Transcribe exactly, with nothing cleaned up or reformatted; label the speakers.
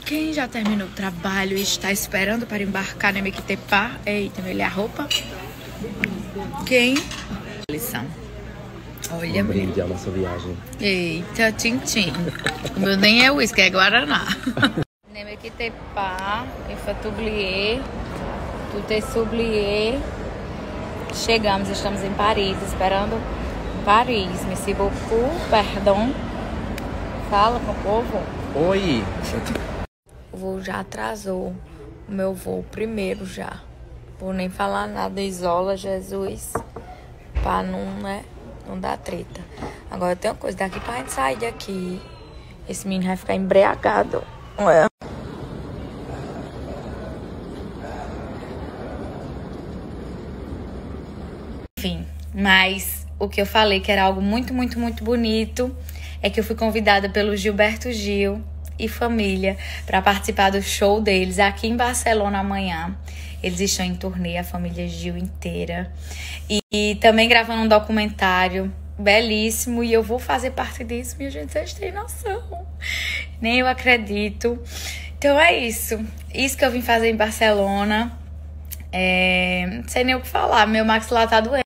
Speaker 1: Quem já terminou o trabalho e está esperando para embarcar na Mequitepá? Eita, melhor a roupa. Quem? Lição. Olha,
Speaker 2: um brinde à nossa viagem.
Speaker 1: Eita, tchim-tchim. O meu nem é uísque, é Guaraná. Mequitepá, il faut oublier, tout est oublié. Chegamos, estamos em Paris, esperando Paris. Merci beaucoup, perdão. Fala com o povo.
Speaker 2: Oi!
Speaker 1: O voo já atrasou. O meu voo primeiro já. Vou nem falar nada, isola, Jesus. Pra não, né? Não dar treta. Agora tem uma coisa, daqui pra gente sair daqui. Esse menino vai ficar embriagado. Ué. Enfim, mas o que eu falei que era algo muito, muito, muito bonito é que eu fui convidada pelo Gilberto Gil e família para participar do show deles aqui em Barcelona amanhã. Eles estão em turnê, a família Gil inteira. E, e também gravando um documentário belíssimo. E eu vou fazer parte disso, minha gente, vocês têm noção. Nem eu acredito. Então é isso. Isso que eu vim fazer em Barcelona. É... Não sei nem o que falar. Meu maxilar tá doendo.